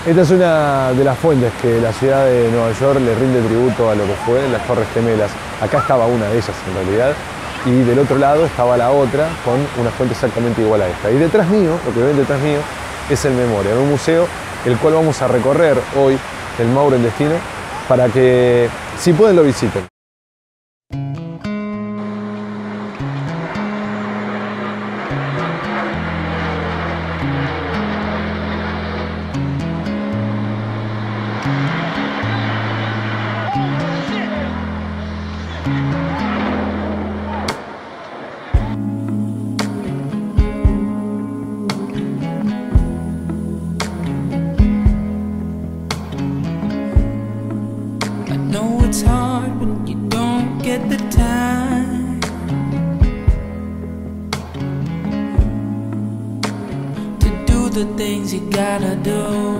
Esta es una de las fuentes que la ciudad de Nueva York le rinde tributo a lo que fue las Torres Gemelas. Acá estaba una de ellas en realidad, y del otro lado estaba la otra con una fuente exactamente igual a esta. Y detrás mío, lo que ven detrás mío, es el Memorial, un museo el cual vamos a recorrer hoy, el Mauro en Destino, para que, si pueden, lo visiten. It's hard when you don't get the time to do the things you gotta do.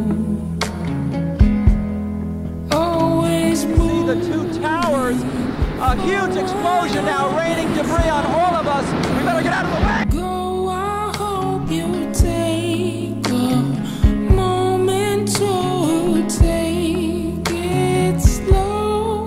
Always move. See the two towers, a huge explosion now raining debris on all of us. We better get out of the way. Go, I hope you take a moment to take it slow.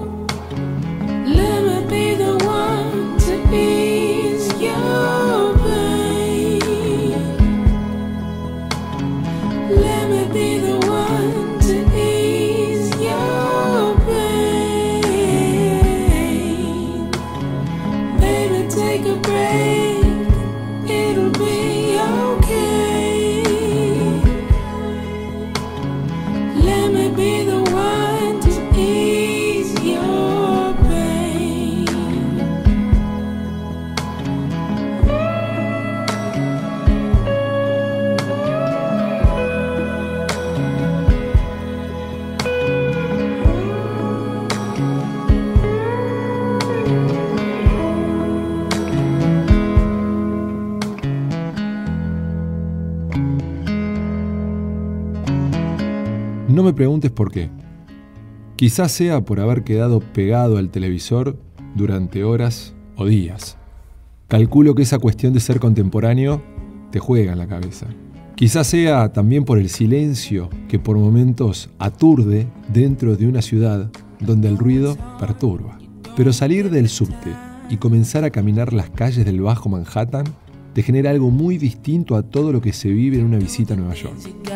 No me preguntes por qué. Quizás sea por haber quedado pegado al televisor durante horas o días. Calculo que esa cuestión de ser contemporáneo te juega en la cabeza. Quizás sea también por el silencio que por momentos aturde dentro de una ciudad donde el ruido perturba. Pero salir del subte y comenzar a caminar las calles del Bajo Manhattan te genera algo muy distinto a todo lo que se vive en una visita a Nueva York.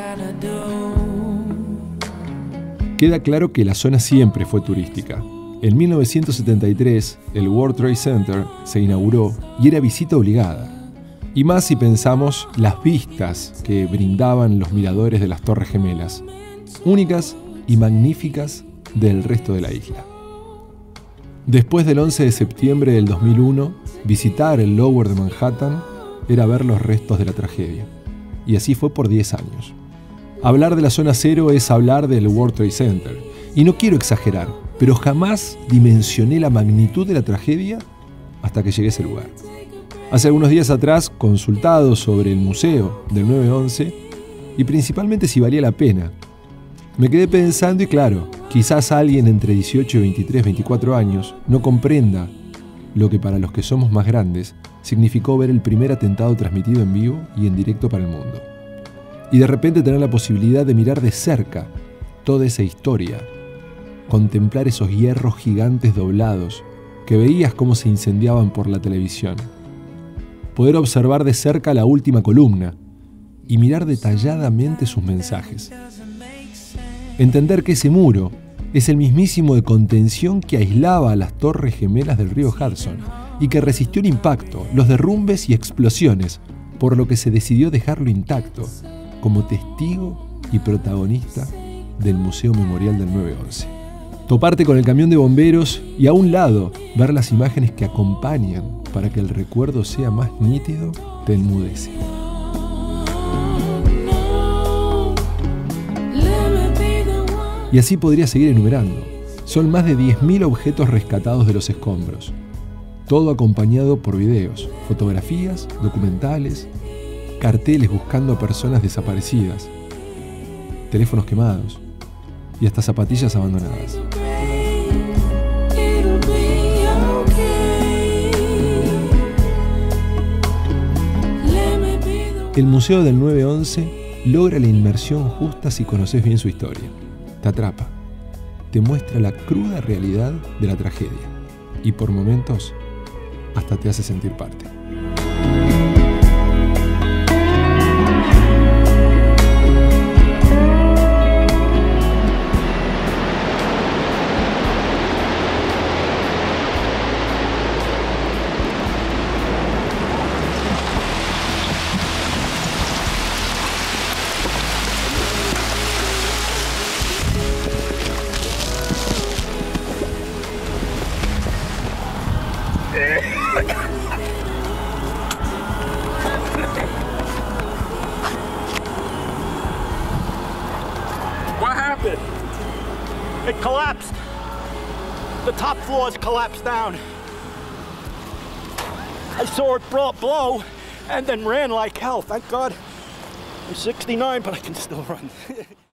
Queda claro que la zona siempre fue turística. En 1973, el World Trade Center se inauguró y era visita obligada. Y más si pensamos las vistas que brindaban los miradores de las Torres Gemelas, únicas y magníficas del resto de la isla. Después del 11 de septiembre del 2001, visitar el Lower de Manhattan era ver los restos de la tragedia. Y así fue por 10 años. Hablar de la zona cero es hablar del World Trade Center. Y no quiero exagerar, pero jamás dimensioné la magnitud de la tragedia hasta que llegué a ese lugar. Hace algunos días atrás, consultado sobre el museo del 9/11 y principalmente si valía la pena, me quedé pensando y claro, quizás alguien entre 18 y 23, 24 años no comprenda lo que para los que somos más grandes significó ver el primer atentado transmitido en vivo y en directo para el mundo. Y de repente tener la posibilidad de mirar de cerca toda esa historia, contemplar esos hierros gigantes doblados que veías cómo se incendiaban por la televisión, poder observar de cerca la última columna y mirar detalladamente sus mensajes. Entender que ese muro es el mismísimo de contención que aislaba a las Torres Gemelas del río Hudson y que resistió el impacto, los derrumbes y explosiones, por lo que se decidió dejarlo intacto como testigo y protagonista del Museo Memorial del 9/11. Toparte con el camión de bomberos y a un lado ver las imágenes que acompañan para que el recuerdo sea más nítido te enmudece. Y así podría seguir enumerando. Son más de 10.000 objetos rescatados de los escombros. Todo acompañado por videos, fotografías, documentales, carteles buscando a personas desaparecidas, teléfonos quemados y hasta zapatillas abandonadas. El Museo del 9/11 logra la inmersión justa si conoces bien su historia. Te atrapa, te muestra la cruda realidad de la tragedia y por momentos hasta te hace sentir parte. What happened? It collapsed. The top floors collapsed down. I saw it blow and then ran like hell. Thank God I'm 69, but I can still run.